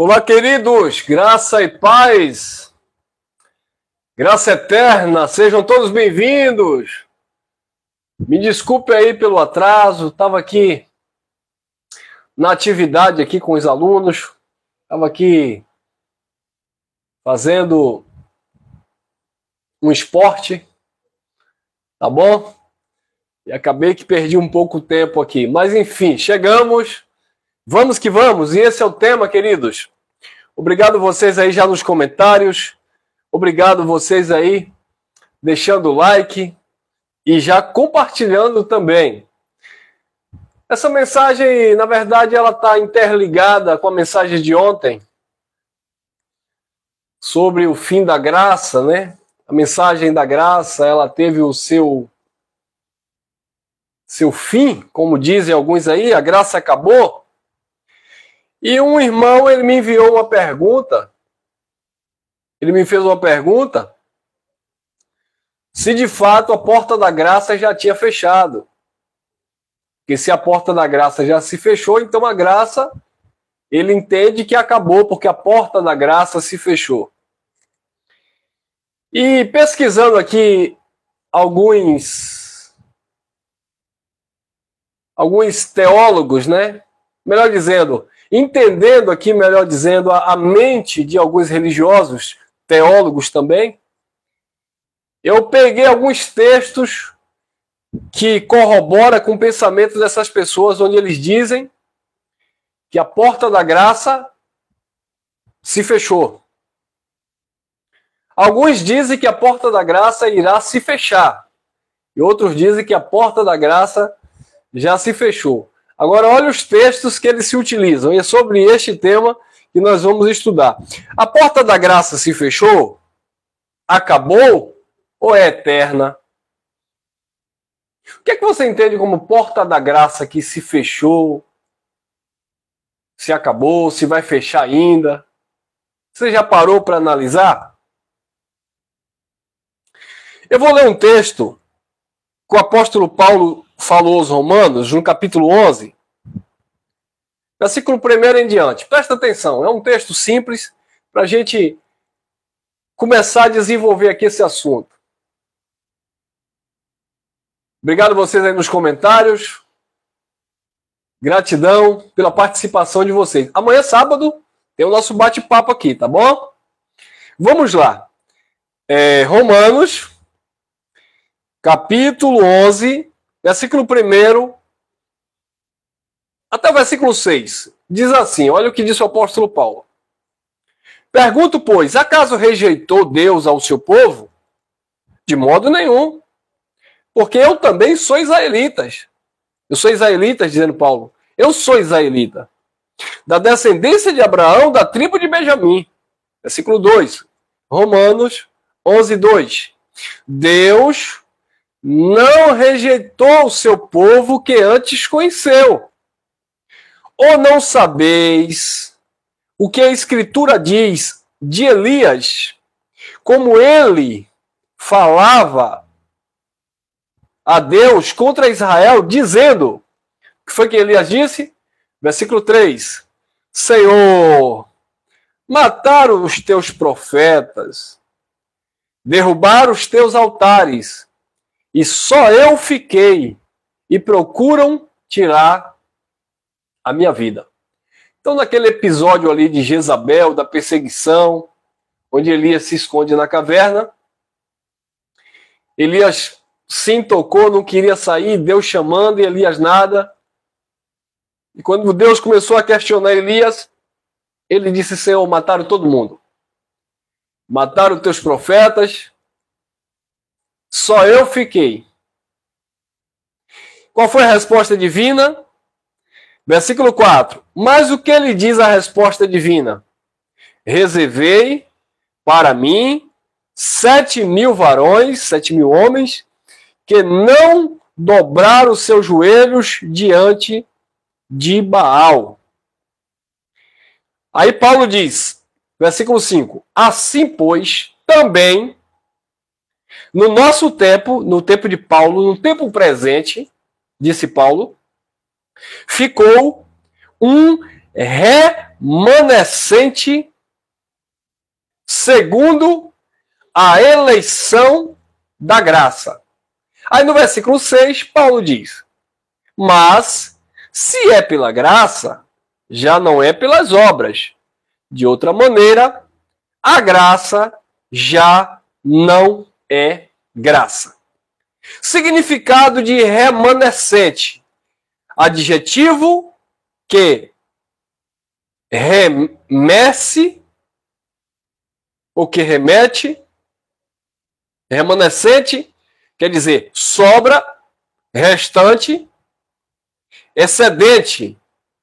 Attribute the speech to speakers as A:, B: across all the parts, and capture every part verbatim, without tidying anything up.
A: Olá, queridos, graça e paz, graça eterna, sejam todos bem-vindos. Me desculpe aí pelo atraso, estava aqui na atividade aqui com os alunos, estava aqui fazendo um esporte, tá bom? E acabei que perdi um pouco o tempo aqui, mas enfim, chegamos. Vamos que vamos, e esse é o tema, queridos. Obrigado vocês aí já nos comentários, obrigado vocês aí deixando o like e já compartilhando também. Essa mensagem, na verdade, ela está interligada com a mensagem de ontem sobre o fim da graça, né? A mensagem da graça, ela teve o seu, seu fim, como dizem alguns aí, a graça acabou. E um irmão, ele me enviou uma pergunta, ele me fez uma pergunta, se de fato a porta da graça já tinha fechado. Porque se a porta da graça já se fechou, então a graça, ele entende que acabou, porque a porta da graça se fechou. E pesquisando aqui alguns, alguns teólogos, né? Melhor dizendo, entendendo aqui, melhor dizendo, a, a mente de alguns religiosos, teólogos também, eu peguei alguns textos que corroboram com o pensamento dessas pessoas, onde eles dizem que a porta da graça se fechou. Alguns dizem que a porta da graça irá se fechar, e outros dizem que a porta da graça já se fechou. Agora, olha os textos que eles se utilizam, e é sobre este tema que nós vamos estudar. A porta da graça se fechou? Acabou? Ou é eterna? O que é que você entende como porta da graça que se fechou? Se acabou? Se vai fechar ainda? Você já parou para analisar? Eu vou ler um texto que o apóstolo Paulo falou aos Romanos, no capítulo onze, versículo primeiro em diante. Presta atenção, é um texto simples para a gente começar a desenvolver aqui esse assunto. Obrigado a vocês aí nos comentários. Gratidão pela participação de vocês. Amanhã, sábado, tem o nosso bate-papo aqui, tá bom? Vamos lá. É, Romanos, capítulo onze, versículo primeiro até o versículo seis. Diz assim, olha o que disse o apóstolo Paulo. Pergunto, pois, acaso rejeitou Deus ao seu povo? De modo nenhum. Porque eu também sou israelita. Eu sou israelita, dizendo Paulo. Eu sou israelita. Da descendência de Abraão, da tribo de Benjamim. Versículo dois. Romanos onze, dois. Deus não rejeitou o seu povo que antes conheceu. Ou não sabeis o que a Escritura diz de Elias, como ele falava a Deus contra Israel, dizendo, o que foi que Elias disse? Versículo três. Senhor, mataram os teus profetas, derrubaram os teus altares, e só eu fiquei, e procuram tirar a minha vida. Então, naquele episódio ali de Jezabel, da perseguição, onde Elias se esconde na caverna, Elias se tocou, não queria sair, Deus chamando e Elias nada. E quando Deus começou a questionar Elias, ele disse, Senhor, mataram todo mundo. Mataram teus profetas, só eu fiquei. Qual foi a resposta divina? Versículo quatro. Mas o que ele diz a resposta divina? Reservei para mim sete mil varões, sete mil homens, que não dobraram os seus joelhos diante de Baal. Aí Paulo diz, versículo cinco. Assim, pois, também, no nosso tempo, no tempo de Paulo, no tempo presente, disse Paulo, ficou um remanescente segundo a eleição da graça. Aí no versículo seis, Paulo diz: mas se é pela graça, já não é pelas obras. De outra maneira, a graça já não é graça. Significado de remanescente: adjetivo que remece ou que remete. Remanescente quer dizer sobra, restante. Excedente,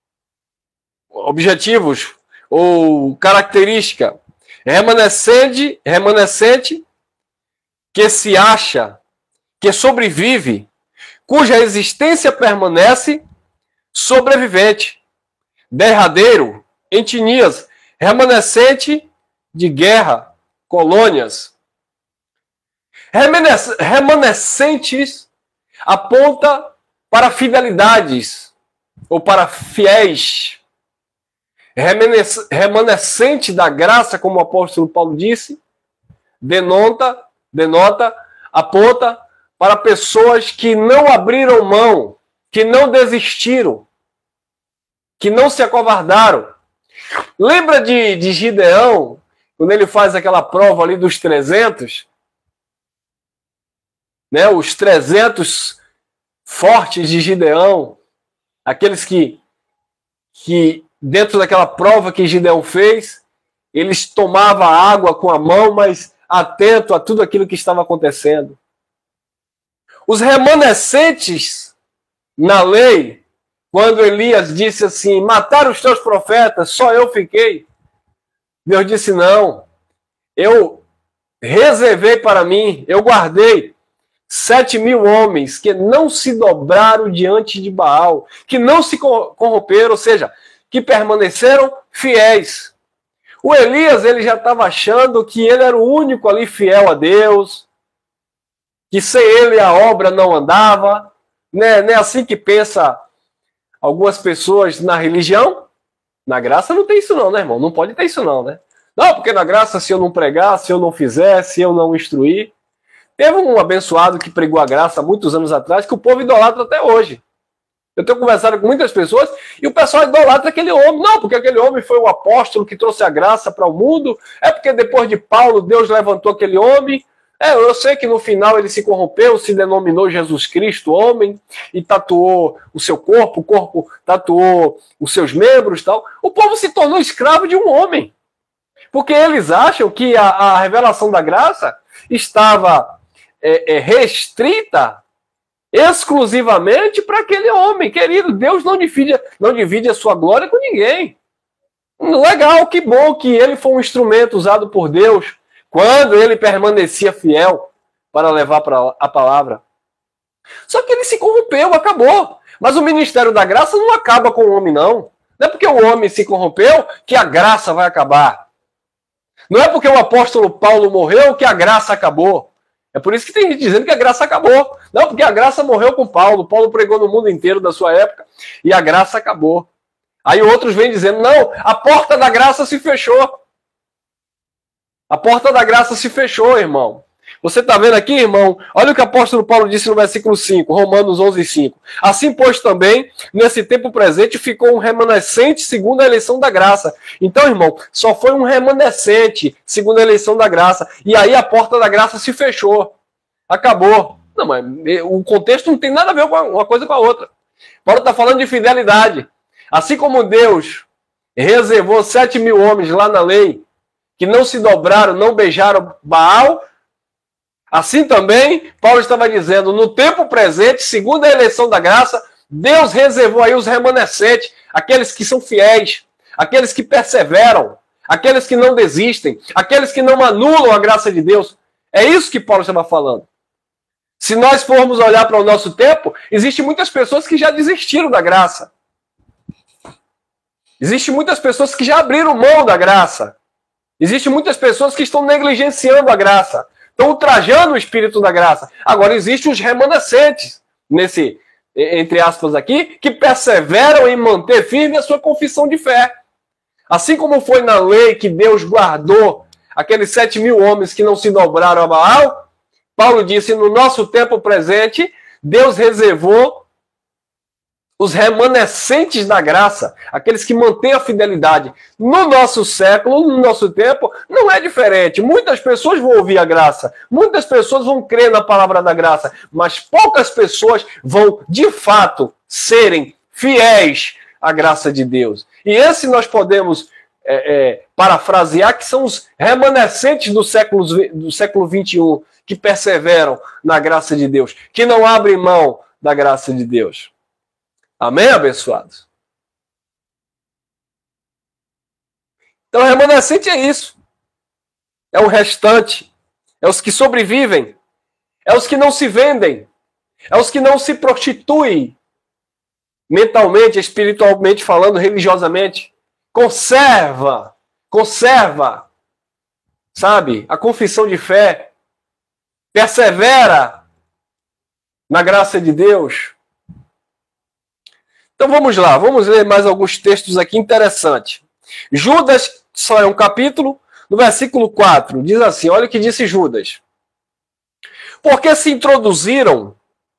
A: objetivos ou característica. Remanescente, remanescente que se acha, que sobrevive, cuja existência permanece, sobrevivente. Derradeiro, etnias, remanescente de guerra, colônias. Remanescentes aponta para fidelidades ou para fiéis. Remanescente da graça, como o apóstolo Paulo disse, denota, denota, aponta para pessoas que não abriram mão, que não desistiram, que não se acovardaram. Lembra de, de Gideão, quando ele faz aquela prova ali dos trezentos? Né, os trezentos fortes de Gideão, aqueles que, que dentro daquela prova que Gideão fez, eles tomavam água com a mão, mas atento a tudo aquilo que estava acontecendo. Os remanescentes na lei, quando Elias disse assim, mataram os teus profetas, só eu fiquei. Deus disse, não, eu reservei para mim, eu guardei sete mil homens que não se dobraram diante de Baal, que não se corromperam, ou seja, que permaneceram fiéis. O Elias, ele já estava achando que ele era o único ali fiel a Deus, que sem ele a obra não andava. Né? Não é assim que pensa algumas pessoas na religião? Na graça não tem isso não, né, irmão? Não pode ter isso não, né? Não, porque na graça, se eu não pregar, se eu não fizer, se eu não instruir... Teve um abençoado que pregou a graça há muitos anos atrás, que o povo idolatra até hoje. Eu tenho conversado com muitas pessoas e o pessoal idolatra aquele homem. Não, porque aquele homem foi o apóstolo que trouxe a graça para o mundo. É porque depois de Paulo, Deus levantou aquele homem. É, eu sei que no final ele se corrompeu, se denominou Jesus Cristo homem e tatuou o seu corpo, o corpo tatuou os seus membros e tal. O povo se tornou escravo de um homem. Porque eles acham que a, a revelação da graça estava... É, é restrita exclusivamente para aquele homem. Querido, Deus não divide, não divide a sua glória com ninguém. Legal, que bom que ele foi um instrumento usado por Deus quando ele permanecia fiel para levar para a palavra. Só que ele se corrompeu, acabou. Mas o ministério da graça não acaba com o homem, não. Não é porque o homem se corrompeu que a graça vai acabar. Não é porque o apóstolo Paulo morreu que a graça acabou. É por isso que tem gente dizendo que a graça acabou. Não, porque a graça morreu com Paulo. Paulo pregou no mundo inteiro da sua época e a graça acabou. Aí outros vêm dizendo, não, a porta da graça se fechou. A porta da graça se fechou, irmão. Você está vendo aqui, irmão? Olha o que o apóstolo Paulo disse no versículo cinco, Romanos onze, cinco. Assim, pois, também, nesse tempo presente, ficou um remanescente segundo a eleição da graça. Então, irmão, só foi um remanescente segundo a eleição da graça. E aí a porta da graça se fechou. Acabou. Não, mas o contexto não tem nada a ver com uma coisa com a outra. Paulo está falando de fidelidade. Assim como Deus reservou sete mil homens lá na lei, que não se dobraram, não beijaram Baal, assim também, Paulo estava dizendo, no tempo presente, segundo a eleição da graça, Deus reservou aí os remanescentes, aqueles que são fiéis, aqueles que perseveram, aqueles que não desistem, aqueles que não anulam a graça de Deus. É isso que Paulo estava falando. Se nós formos olhar para o nosso tempo, existem muitas pessoas que já desistiram da graça. Existem muitas pessoas que já abriram mão da graça. Existem muitas pessoas que estão negligenciando a graça. Estão ultrajando o espírito da graça. Agora, existem os remanescentes nesse, entre aspas aqui, que perseveram em manter firme a sua confissão de fé. Assim como foi na lei que Deus guardou aqueles sete mil homens que não se dobraram a Baal, Paulo disse, no nosso tempo presente, Deus reservou os remanescentes da graça, aqueles que mantêm a fidelidade. No nosso século, no nosso tempo, não é diferente. Muitas pessoas vão ouvir a graça, muitas pessoas vão crer na palavra da graça, mas poucas pessoas vão, de fato, serem fiéis à graça de Deus. E esse nós podemos é, é, parafrasear, que são os remanescentes do século, do século vinte e um, que perseveram na graça de Deus, que não abrem mão da graça de Deus. Amém, abençoados? Então, o remanescente é isso. É o restante. É os que sobrevivem. É os que não se vendem. É os que não se prostituem mentalmente, espiritualmente falando, religiosamente. Conserva. Conserva. Sabe? A confissão de fé. Persevera na graça de Deus. Então vamos lá, vamos ler mais alguns textos aqui interessantes. Judas, só é um capítulo, no versículo quatro, diz assim, olha o que disse Judas. Porque se introduziram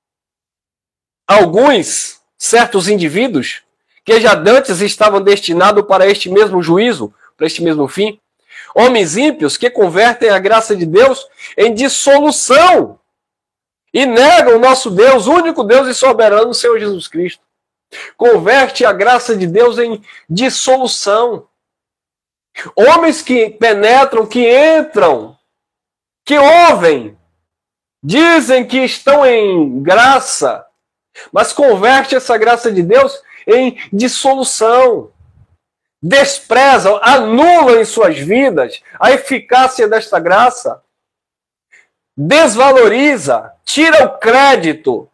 A: alguns certos indivíduos que já dantes estavam destinados para este mesmo juízo, para este mesmo fim, homens ímpios que convertem a graça de Deus em dissolução e negam o nosso Deus, único Deus e soberano, Senhor Jesus Cristo. Converte a graça de Deus em dissolução. Homens que penetram, que entram, que ouvem, dizem que estão em graça, mas converte essa graça de Deus em dissolução. Desprezam, anulam em suas vidas a eficácia desta graça. Desvaloriza, tira o crédito.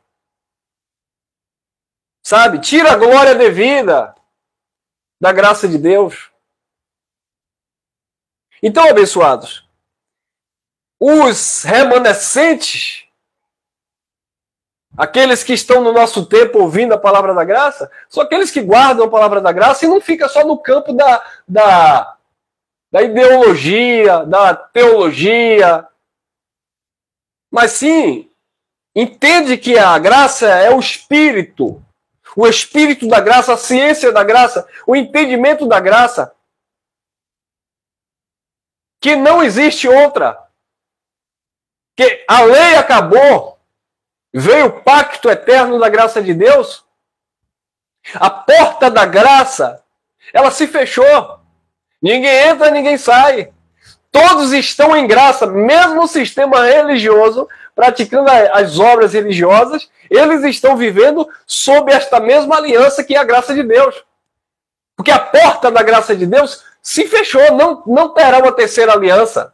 A: Sabe? Tira a glória devida da graça de Deus. Então, abençoados, os remanescentes, aqueles que estão no nosso tempo ouvindo a palavra da graça, são aqueles que guardam a palavra da graça e não fica só no campo da, da, da ideologia, da teologia, mas sim entende que a graça é o Espírito. O Espírito da graça, a ciência da graça, o entendimento da graça. Que não existe outra. Que a lei acabou. Veio o pacto eterno da graça de Deus. A porta da graça, ela se fechou. Ninguém entra, ninguém sai. Todos estão em graça, mesmo o sistema religioso, praticando as obras religiosas, eles estão vivendo sob esta mesma aliança que é a graça de Deus. Porque a porta da graça de Deus se fechou, não, não terá uma terceira aliança.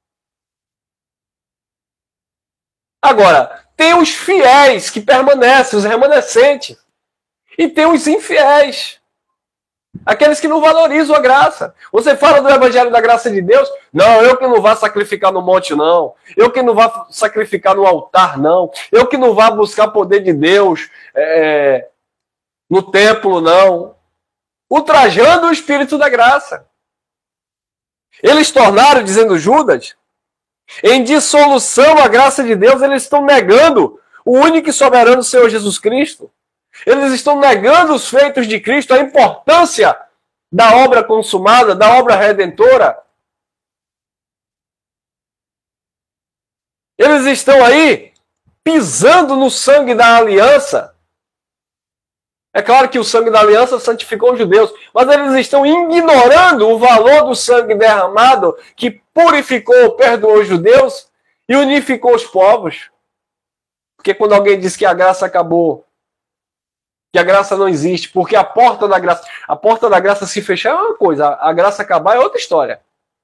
A: Agora, tem os fiéis que permanecem, os remanescentes. E tem os infiéis. Aqueles que não valorizam a graça. Você fala do evangelho da graça de Deus? Não, eu que não vá sacrificar no monte, não. Eu que não vá sacrificar no altar, não. Eu que não vá buscar poder de Deus é, no templo, não. Ultrajando o Espírito da graça. Eles tornaram, dizendo Judas, em dissolução a graça de Deus, eles estão negando o único e soberano Senhor Jesus Cristo. Eles estão negando os feitos de Cristo, a importância da obra consumada, da obra redentora. Eles estão aí pisando no sangue da aliança. É claro que o sangue da aliança santificou os judeus, mas eles estão ignorando o valor do sangue derramado que purificou, perdoou os judeus e unificou os povos. Porque quando alguém diz que a graça acabou, que a graça não existe, porque a porta da graça, a porta da graça se fechar é uma coisa, a graça acabar é outra história.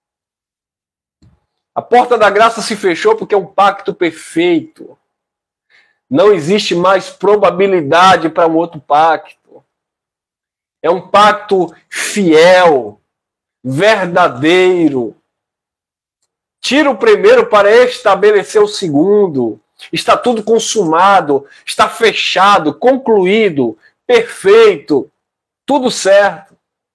A: A porta da graça se fechou porque é um pacto perfeito. Não existe mais probabilidade para um outro pacto. É um pacto fiel, verdadeiro. Tira o primeiro para estabelecer o segundo. está tudo consumado, está fechado, concluído, perfeito, tudo certo.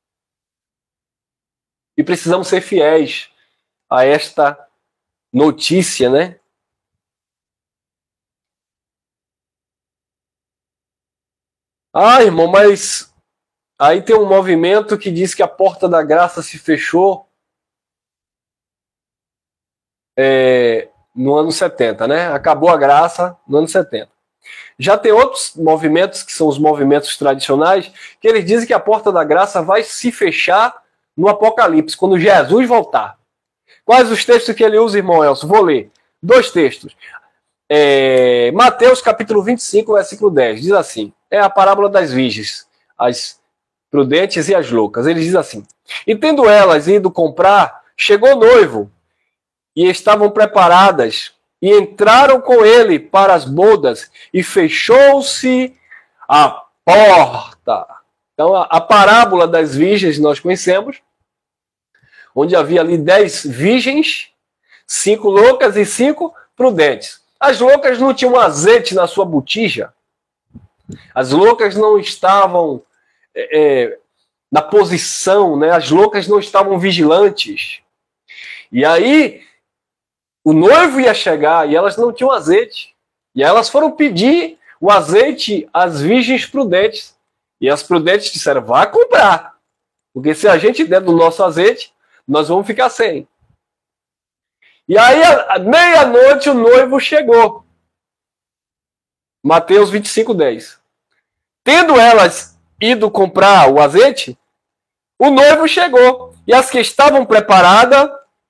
A: E precisamos ser fiéis a esta notícia, né? Ah, irmão, mas aí tem um movimento que diz que a porta da graça se fechou é, no ano setenta, né? Acabou a graça no ano setenta. Já tem outros movimentos, que são os movimentos tradicionais, que eles dizem que a porta da graça vai se fechar no Apocalipse, quando Jesus voltar. Quais os textos que ele usa, irmão Elcio? Vou ler. Dois textos. É, Mateus capítulo vinte e cinco, versículo dez, diz assim, é a parábola das virgens, as prudentes e as loucas. Ele diz assim, e tendo elas ido comprar, chegou o noivo, e estavam preparadas, e entraram com ele para as bodas, e fechou-se a porta. Então, a, a parábola das virgens nós conhecemos, onde havia ali dez virgens, cinco loucas e cinco prudentes. As loucas não tinham azeite na sua botija. As loucas não estavam é, é, na posição, né? As loucas não estavam vigilantes. E aí, o noivo ia chegar e elas não tinham azeite. E elas foram pedir o azeite às virgens prudentes. E as prudentes disseram, vá comprar. Porque se a gente der do nosso azeite, nós vamos ficar sem. E aí, à meia-noite, o noivo chegou. Mateus vinte e cinco, dez. Tendo elas ido comprar o azeite, o noivo chegou. E as que estavam preparadas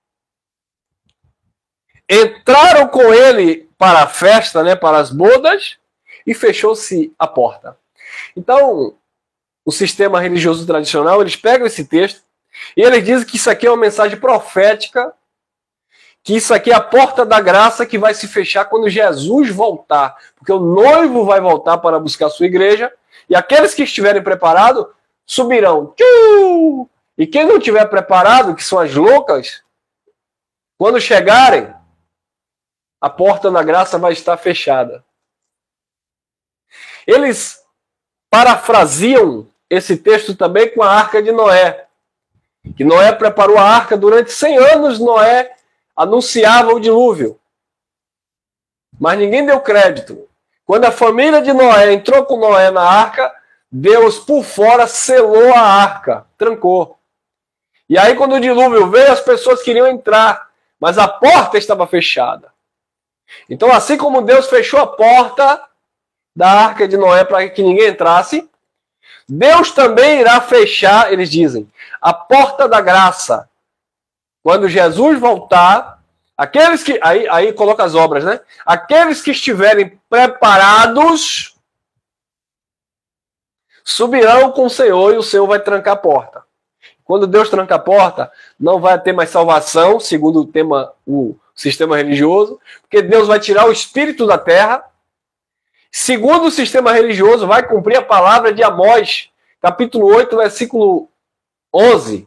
A: entraram com ele para a festa, né, para as bodas, e fechou-se a porta. Então, o sistema religioso tradicional, eles pegam esse texto e eles dizem que isso aqui é uma mensagem profética, que isso aqui é a porta da graça que vai se fechar quando Jesus voltar. Porque o noivo vai voltar para buscar a sua igreja, e aqueles que estiverem preparados subirão. Tchuu! E quem não estiver preparado, que são as loucas, quando chegarem, a porta da graça vai estar fechada. Eles parafraseam esse texto também com a arca de Noé. Que Noé preparou a arca durante cem anos, Noé anunciava o dilúvio. Mas ninguém deu crédito. Quando a família de Noé entrou com Noé na arca, Deus por fora selou a arca, trancou. E aí quando o dilúvio veio, as pessoas queriam entrar, mas a porta estava fechada. Então assim como Deus fechou a porta da arca de Noé para que ninguém entrasse, Deus também irá fechar, eles dizem, a porta da graça. Quando Jesus voltar, aqueles que... Aí, aí coloca as obras, né? Aqueles que estiverem preparados subirão com o Senhor e o Senhor vai trancar a porta. Quando Deus tranca a porta, não vai ter mais salvação, segundo o tema, o sistema religioso, porque Deus vai tirar o espírito da terra. Segundo o sistema religioso, vai cumprir a palavra de Amós, capítulo oito, versículo onze,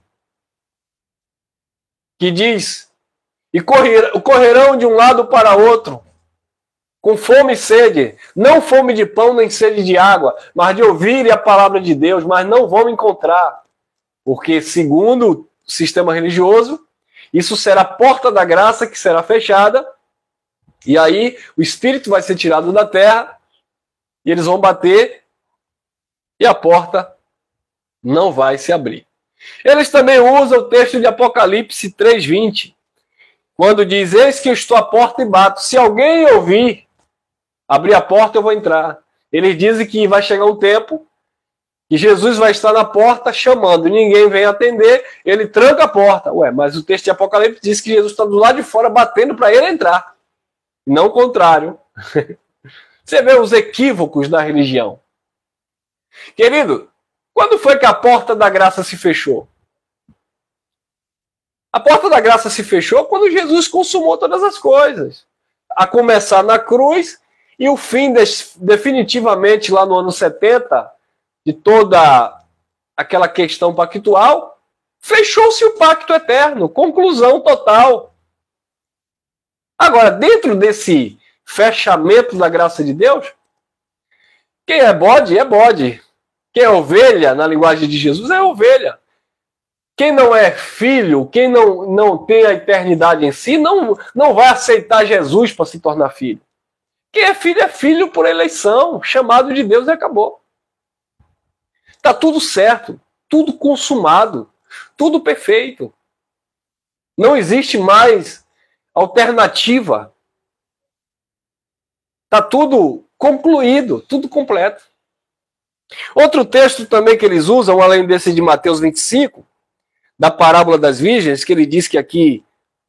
A: que diz, e correrão de um lado para outro, com fome e sede, não fome de pão nem sede de água, mas de ouvirem a palavra de Deus, mas não vão encontrar, porque segundo o sistema religioso, isso será a porta da graça que será fechada, e aí o espírito vai ser tirado da terra, e eles vão bater, e a porta não vai se abrir. Eles também usam o texto de Apocalipse três, vinte, quando diz, eis que eu estou à porta e bato. Se alguém ouvir abrir a porta, eu vou entrar. Eles dizem que vai chegar um tempo que Jesus vai estar na porta chamando. Ninguém vem atender, ele tranca a porta. Ué, mas o texto de Apocalipse diz que Jesus está do lado de fora batendo para ele entrar. Não o contrário. Você vê os equívocos da religião. Querido, quando foi que a porta da graça se fechou? A porta da graça se fechou quando Jesus consumou todas as coisas. A começar na cruz e o fim definitivamente lá no ano setenta, de toda aquela questão pactual, fechou-se o pacto eterno, conclusão total. Agora, dentro desse fechamento da graça de Deus? Quem é bode, é bode. Quem é ovelha, na linguagem de Jesus, é ovelha. Quem não é filho, quem não, não tem a eternidade em si, não, não vai aceitar Jesus para se tornar filho. Quem é filho é filho por eleição, chamado de Deus e acabou. Está tudo certo, tudo consumado, tudo perfeito. Não existe mais alternativa. Está tudo concluído, tudo completo. Outro texto também que eles usam, além desse de Mateus vinte e cinco, da parábola das virgens, que ele diz que aqui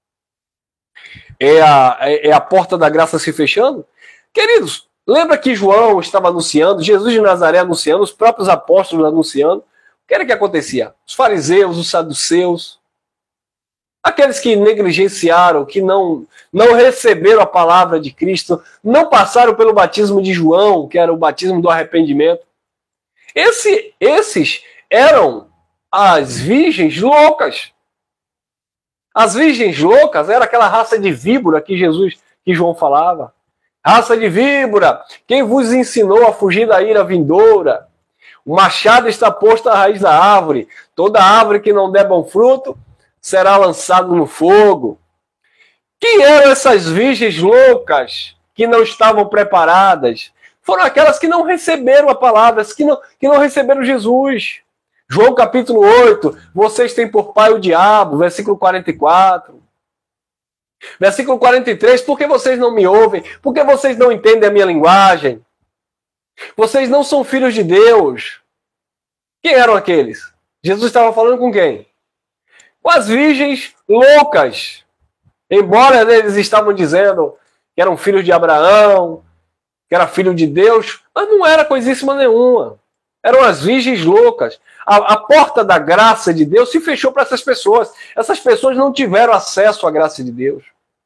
A: é a, é a porta da graça se fechando. Queridos, lembra que João estava anunciando, Jesus de Nazaré anunciando, os próprios apóstolos anunciando. O que era que acontecia? Os fariseus, os saduceus, aqueles que negligenciaram, que não, não receberam a palavra de Cristo, não passaram pelo batismo de João, que era o batismo do arrependimento. Esse, esses eram as virgens loucas. As virgens loucas era aquela raça de víbora que Jesus, que João falava. Raça de víbora, quem vos ensinou a fugir da ira vindoura? O machado está posto à raiz da árvore. Toda árvore que não der bom fruto será lançado no fogo. Quem eram essas virgens loucas que não estavam preparadas? Foram aquelas que não receberam a palavra, que não, que não receberam Jesus. João capítulo oito, vocês têm por pai o diabo, versículo quarenta e quatro. Versículo quarenta e três, por que vocês não me ouvem? Por que vocês não entendem a minha linguagem? Vocês não são filhos de Deus. Quem eram aqueles? Jesus estava falando com quem? Com as virgens loucas. Embora eles estavam dizendo que eram filhos de Abraão, que era filho de Deus, mas não era coisíssima nenhuma. Eram as virgens loucas. A, a porta da graça de Deus se fechou para essas pessoas. Essas pessoas não tiveram acesso à graça de Deus.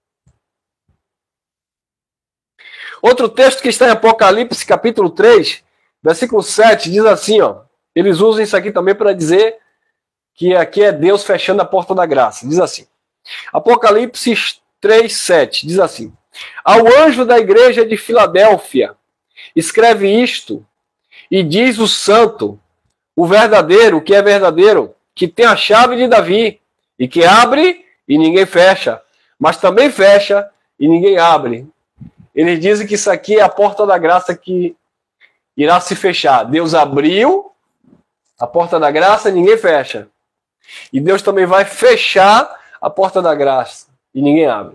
A: Outro texto que está em Apocalipse, capítulo três, versículo sete, diz assim, ó. Eles usam isso aqui também para dizer que aqui é Deus fechando a porta da graça. Diz assim. Apocalipse três, sete, diz assim. Ao anjo da igreja de Filadélfia, escreve isto, e diz o santo, o verdadeiro, o que é verdadeiro, que tem a chave de Davi, e que abre e ninguém fecha, mas também fecha e ninguém abre. Eles dizem que isso aqui é a porta da graça que irá se fechar. Deus abriu a porta da graça e ninguém fecha. E Deus também vai fechar a porta da graça e ninguém abre.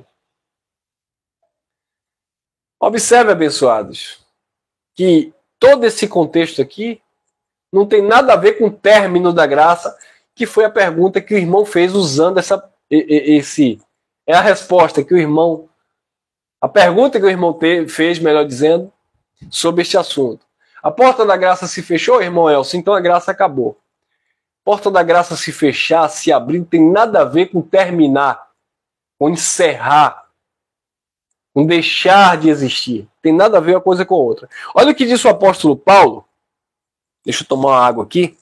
A: Observe, abençoados, que todo esse contexto aqui não tem nada a ver com o término da graça, que foi a pergunta que o irmão fez usando essa, esse... É a resposta que o irmão... A pergunta que o irmão te, fez, melhor dizendo, sobre este assunto. A porta da graça se fechou, irmão Elcio, então a graça acabou. Porta da graça se fechar, se abrir, não tem nada a ver com terminar, com encerrar, com deixar de existir. Tem nada a ver uma coisa com a outra. Olha o que disse o apóstolo Paulo. Deixa eu tomar uma água aqui.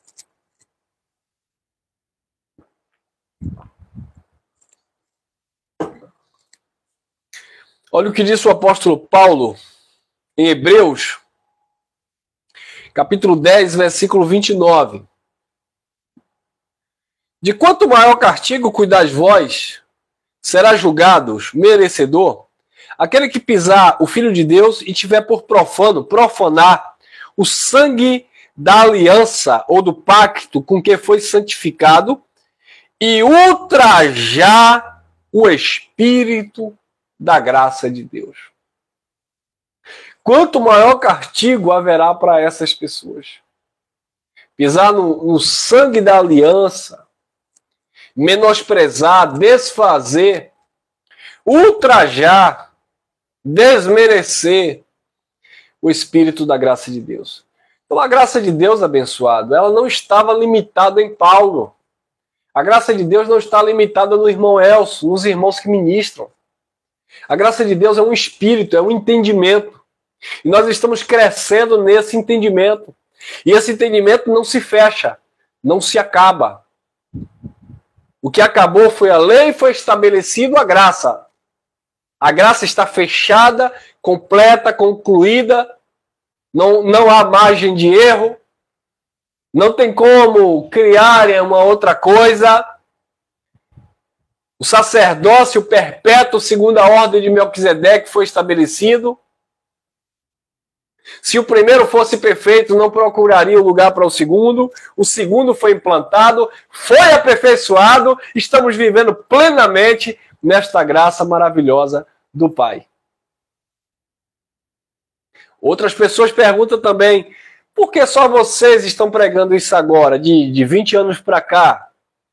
A: Olha o que disse o apóstolo Paulo em Hebreus, capítulo dez, versículo vinte e nove. De quanto maior castigo cuidais vós, será julgado merecedor aquele que pisar o Filho de Deus e tiver por profano, profanar o sangue da aliança ou do pacto com que foi santificado e ultrajar o Espírito da graça de Deus. Quanto maior castigo haverá para essas pessoas? Pisar no, no sangue da aliança, menosprezar, desfazer, ultrajar, desmerecer o Espírito da graça de Deus. Então a graça de Deus, abençoado, ela não estava limitada em Paulo. A graça de Deus não está limitada no irmão Elcio, nos irmãos que ministram. A graça de Deus é um espírito, é um entendimento. E nós estamos crescendo nesse entendimento. E esse entendimento não se fecha, não se acaba. O que acabou foi a lei, foi estabelecido a graça. A graça está fechada, completa, concluída, não, não há margem de erro, não tem como criarem uma outra coisa. O sacerdócio perpétuo, segundo a ordem de Melquisedeque, foi estabelecido. Se o primeiro fosse perfeito, não procuraria o lugar para o segundo. O segundo foi implantado, foi aperfeiçoado. Estamos vivendo plenamente nesta graça maravilhosa do Pai. Outras pessoas perguntam também, por que só vocês estão pregando isso agora, de, de vinte anos para cá?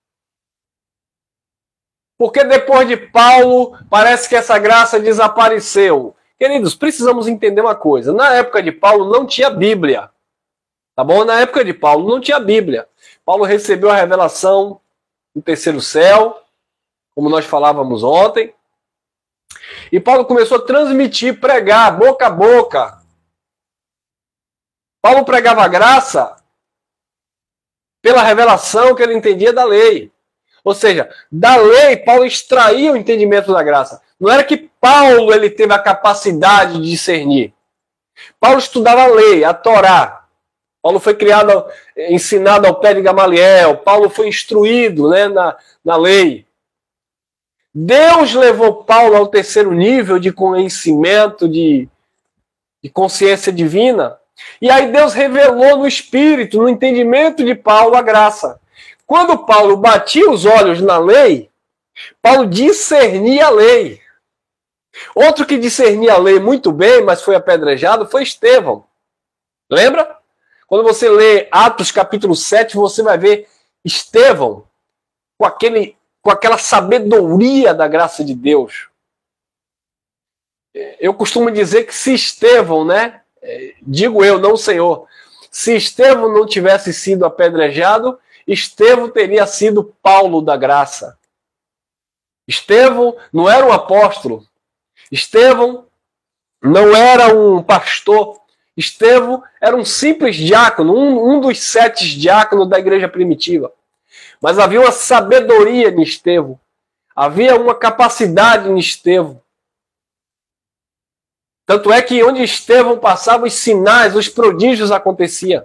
A: Porque depois de Paulo, parece que essa graça desapareceu. Queridos, precisamos entender uma coisa. Na época de Paulo não tinha Bíblia. Tá bom? Na época de Paulo não tinha Bíblia. Paulo recebeu a revelação no terceiro céu, como nós falávamos ontem. E Paulo começou a transmitir, pregar, boca a boca. Paulo pregava a graça pela revelação que ele entendia da lei. Ou seja, da lei, Paulo extraía o entendimento da graça. Não era que Paulo ele teve a capacidade de discernir. Paulo estudava a lei, a Torá. Paulo foi criado, ensinado ao pé de Gamaliel. Paulo foi instruído, né, na, na lei. Deus levou Paulo ao terceiro nível de conhecimento, de, de consciência divina. E aí Deus revelou no espírito, no entendimento de Paulo, a graça. Quando Paulo batia os olhos na lei, Paulo discernia a lei. Outro que discernia a lei muito bem, mas foi apedrejado, foi Estevão. Lembra? Quando você lê Atos capítulo sete, você vai ver Estevão com, aquele, com aquela sabedoria da graça de Deus. Eu costumo dizer que se Estevão, né? Digo eu, não o Senhor. Se Estevão não tivesse sido apedrejado, Estevão teria sido Paulo da graça. Estevão não era um apóstolo. Estevão não era um pastor. Estevão era um simples diácono, um, um dos sete diáconos da igreja primitiva. Mas havia uma sabedoria em Estevão. Havia uma capacidade em Estevão. Tanto é que onde Estevão passava, os sinais, os prodígios aconteciam.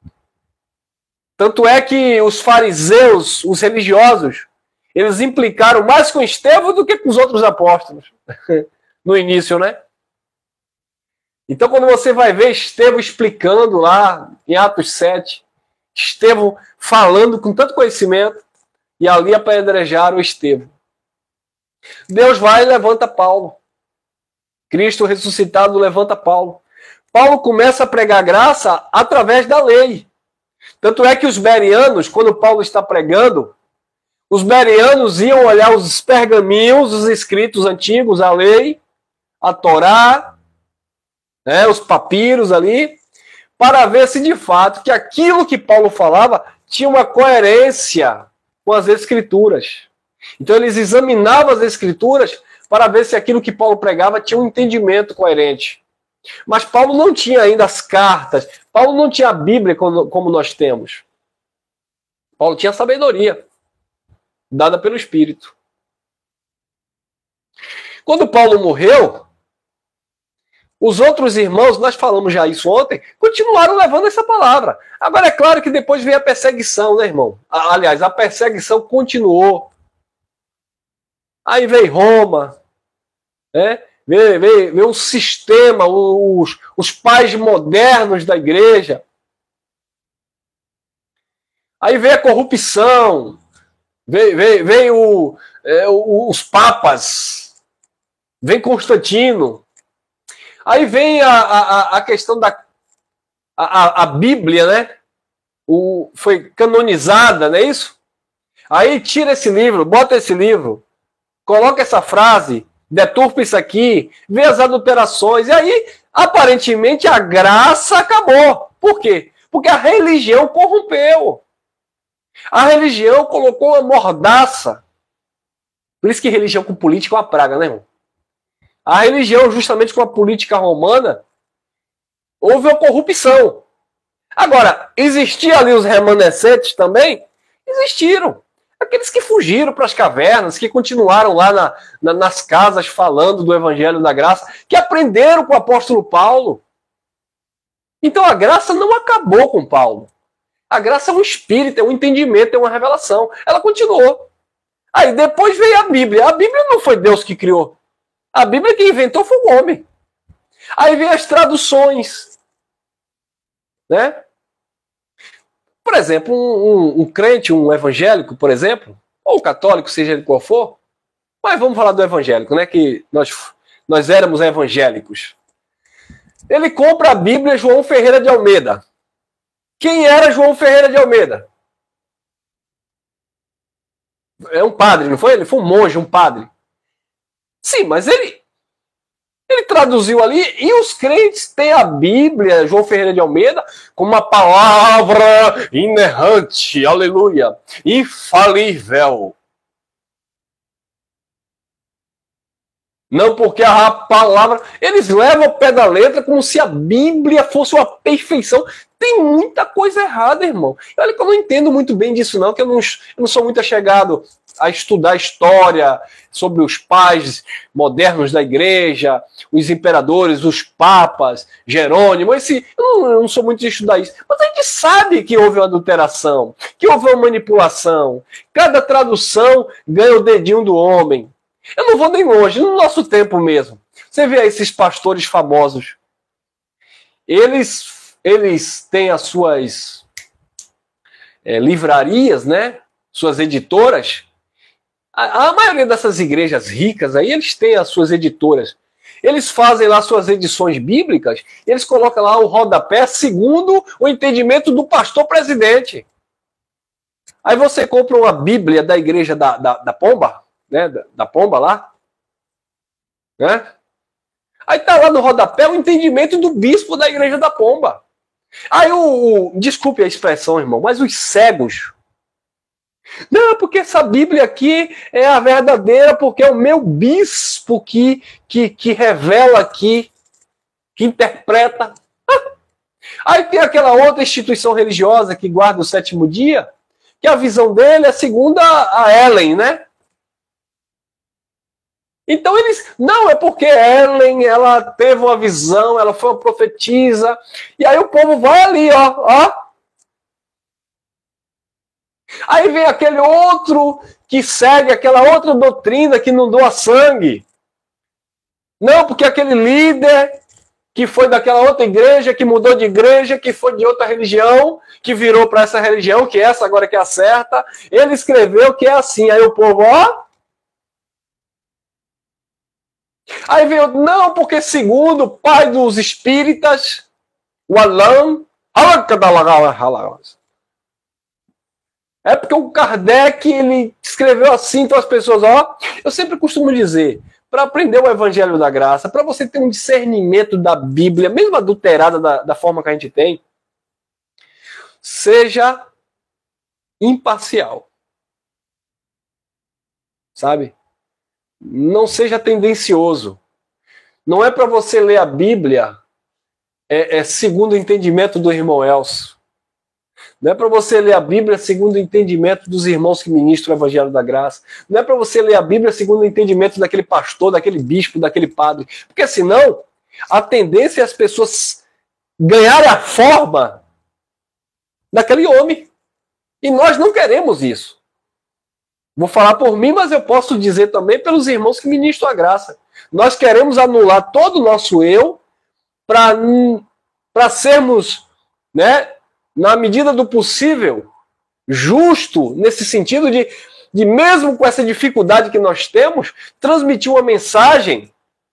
A: Tanto é que os fariseus, os religiosos, eles implicaram mais com Estevão do que com os outros apóstolos. No início, né? Então, quando você vai ver Estevão explicando lá em Atos sete, Estevão falando com tanto conhecimento, e ali apedrejaram Estevão. Deus vai e levanta Paulo. Cristo ressuscitado levanta Paulo. Paulo começa a pregar graça através da lei. Tanto é que os bereanos, quando Paulo está pregando, os bereanos iam olhar os pergaminhos, os escritos antigos, a lei, a Torá, né, os papiros ali, para ver se de fato que aquilo que Paulo falava tinha uma coerência com as escrituras. Então eles examinavam as escrituras para ver se aquilo que Paulo pregava tinha um entendimento coerente. Mas Paulo não tinha ainda as cartas, Paulo não tinha a Bíblia como, como nós temos. Paulo tinha sabedoria, dada pelo Espírito. Quando Paulo morreu, os outros irmãos, nós falamos já isso ontem, continuaram levando essa palavra. Agora é claro que depois veio a perseguição, né, irmão? Aliás, a perseguição continuou. Aí veio Roma, né? Veio, veio, veio um sistema, os, os pais modernos da igreja. Aí veio a corrupção, veio, veio, veio é, os papas, vem Constantino. Aí vem a, a, a questão da a, a Bíblia, né? O, foi canonizada, não é isso? Aí tira esse livro, bota esse livro, coloca essa frase, deturpa isso aqui, vê as adulterações, e aí, aparentemente, a graça acabou. Por quê? Porque a religião corrompeu. A religião colocou uma mordaça. Por isso que religião com política é uma praga, né, irmão? A religião, justamente com a política romana, houve uma corrupção. Agora, existiam ali os remanescentes também? Existiram. Aqueles que fugiram para as cavernas, que continuaram lá na, na, nas casas falando do Evangelho da Graça, que aprenderam com o apóstolo Paulo. Então a graça não acabou com Paulo. A graça é um espírito, é um entendimento, é uma revelação. Ela continuou. Aí depois veio a Bíblia. A Bíblia não foi Deus que criou. A Bíblia que inventou foi o homem. Aí veio as traduções. Né? Por exemplo, um, um, um crente, um evangélico, por exemplo, ou católico, seja ele qual for, mas vamos falar do evangélico, né? Que nós, nós éramos evangélicos. Ele compra a Bíblia João Ferreira de Almeida. Quem era João Ferreira de Almeida? É um padre, não foi? Ele foi um monge, um padre. Sim, mas ele, ele traduziu ali, e os crentes têm a Bíblia, João Ferreira de Almeida, como uma palavra inerrante, aleluia, infalível. Não porque a palavra... Eles levam ao pé da letra como se a Bíblia fosse uma perfeição. Tem muita coisa errada, irmão. E olha que eu não entendo muito bem disso, não, que eu não, eu não sou muito achegado a estudar história sobre os pais modernos da igreja, os imperadores, os papas, Jerônimo. Esse, eu, não, eu não sou muito de estudar isso. Mas a gente sabe que houve uma adulteração, que houve uma manipulação. Cada tradução ganha o dedinho do homem. Eu não vou nem longe, no nosso tempo mesmo. Você vê aí esses pastores famosos. Eles, eles têm as suas é, livrarias, né? Suas editoras. A, a maioria dessas igrejas ricas aí, eles têm as suas editoras. Eles fazem lá suas edições bíblicas, e eles colocam lá o rodapé segundo o entendimento do pastor presidente. Aí você compra uma Bíblia da igreja da, da, da Pomba, né, da, da Pomba lá, né? Aí tá lá no rodapé o entendimento do bispo da igreja da Pomba. Aí o, o desculpe a expressão, irmão, mas os cegos, não, porque essa Bíblia aqui é a verdadeira, porque é o meu bispo que, que, que revela aqui, que interpreta. Aí tem aquela outra instituição religiosa que guarda o sétimo dia, que a visão dele é segundo a, a Ellen, né? Então eles, não, é porque Ellen, ela teve uma visão, ela foi uma profetisa, e aí o povo vai ali, ó, ó. Aí vem aquele outro que segue aquela outra doutrina que não doa sangue. Não, porque aquele líder que foi daquela outra igreja, que mudou de igreja, que foi de outra religião, que virou para essa religião, que essa agora que é a certa, ele escreveu que é assim, aí o povo, ó. Aí veio, não, porque segundo o pai dos espíritas, o Alain, é porque o Kardec, ele escreveu assim, então as pessoas, ó, eu sempre costumo dizer, para aprender o Evangelho da Graça, para você ter um discernimento da Bíblia, mesmo adulterada da, da forma que a gente tem, seja imparcial. Sabe? Não seja tendencioso. Não é para você ler a Bíblia é, é segundo o entendimento do irmão Elcio. Não é para você ler a Bíblia segundo o entendimento dos irmãos que ministram o Evangelho da Graça. Não é para você ler a Bíblia segundo o entendimento daquele pastor, daquele bispo, daquele padre. Porque senão, a tendência é as pessoas ganharem a forma daquele homem. E nós não queremos isso. Vou falar por mim, mas eu posso dizer também pelos irmãos que ministram a graça. Nós queremos anular todo o nosso eu para sermos, né, na medida do possível, justo nesse sentido de, de, mesmo com essa dificuldade que nós temos, transmitir uma mensagem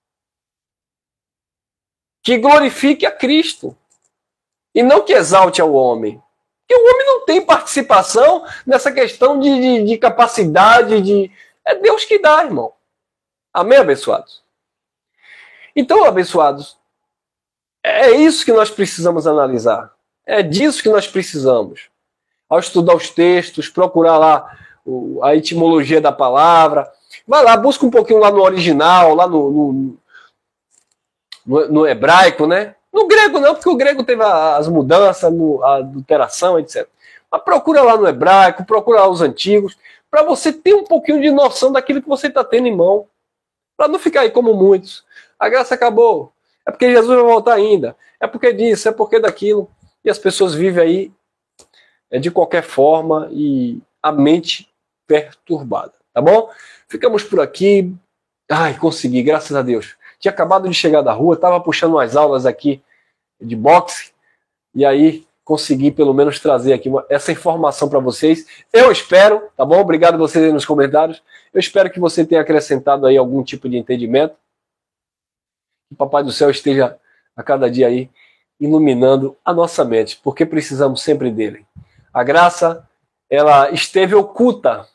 A: que glorifique a Cristo e não que exalte ao homem. Porque o homem não tem participação nessa questão de, de, de capacidade, de... é Deus que dá, irmão. Amém, abençoados? Então, abençoados, é isso que nós precisamos analisar. É disso que nós precisamos. Ao estudar os textos, procurar lá a etimologia da palavra, vai lá, busca um pouquinho lá no original, lá no, no, no, no hebraico, né? No grego não, porque o grego teve as mudanças, a adulteração, etcétera. Mas procura lá no hebraico, procura lá os antigos, para você ter um pouquinho de noção daquilo que você está tendo em mão. Para não ficar aí como muitos. A graça acabou. É porque Jesus vai voltar ainda. É porque disso, é porque daquilo. E as pessoas vivem aí é, de qualquer forma e a mente perturbada. Tá bom? Ficamos por aqui. Ai, consegui, graças a Deus. Tinha acabado de chegar da rua, estava puxando umas aulas aqui de boxe. E aí consegui pelo menos trazer aqui uma, essa informação para vocês. Eu espero, tá bom? Obrigado a vocês aí nos comentários. Eu espero que você tenha acrescentado aí algum tipo de entendimento. Que o Papai do Céu esteja a cada dia aí iluminando a nossa mente, porque precisamos sempre dele. A graça, ela esteve oculta.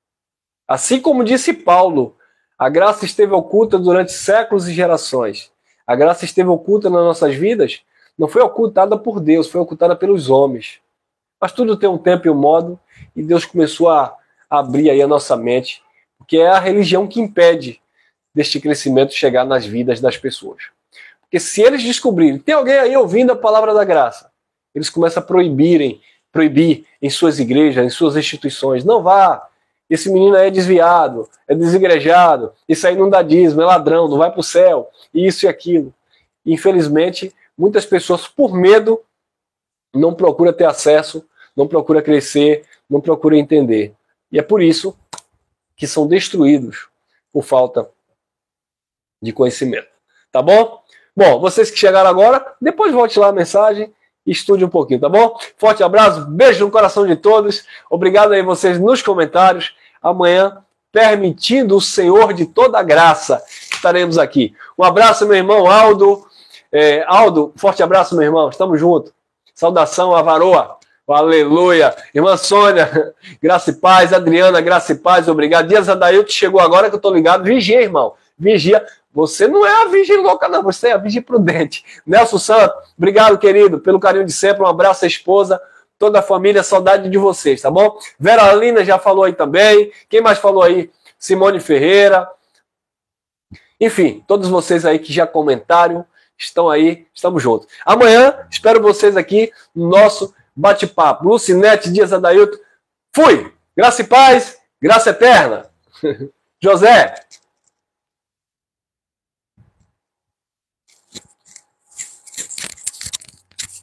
A: Assim como disse Paulo, a graça esteve oculta durante séculos e gerações. A graça esteve oculta nas nossas vidas, não foi ocultada por Deus, foi ocultada pelos homens. Mas tudo tem um tempo e um modo, e Deus começou a abrir aí a nossa mente, porque é a religião que impede deste crescimento chegar nas vidas das pessoas. Porque se eles descobrirem, tem alguém aí ouvindo a palavra da graça, eles começam a proibirem, proibir em suas igrejas, em suas instituições, não vá, esse menino aí é desviado, é desigrejado, isso aí não dá dízimo, é ladrão, não vai para o céu, isso e aquilo. E, infelizmente, muitas pessoas, por medo, não procuram ter acesso, não procuram crescer, não procuram entender. E é por isso que são destruídos por falta de conhecimento. Tá bom? Bom, vocês que chegaram agora, depois volte lá a mensagem e estude um pouquinho, tá bom? Forte abraço, beijo no coração de todos. Obrigado aí vocês nos comentários. Amanhã, permitindo o Senhor de toda a graça, estaremos aqui. Um abraço, meu irmão Aldo. É, Aldo, forte abraço, meu irmão. Estamos juntos. Saudação a varoa. Aleluia. Irmã Sônia, graça e paz. Adriana, graça e paz. Obrigado. Dias Adailton chegou agora que eu tô ligado. Vigia, irmão. Vigia. Você não é a virgem louca, não. Você é a virgem prudente. Nelson Santos, obrigado, querido, pelo carinho de sempre. Um abraço à esposa, toda a família. Saudade de vocês, tá bom? Vera Lina já falou aí também. Quem mais falou aí? Simone Ferreira. Enfim, todos vocês aí que já comentaram, estão aí, estamos juntos. Amanhã, espero vocês aqui no nosso bate-papo. Lucinete Dias Adailton. Fui! Graça e paz, graça eterna. José.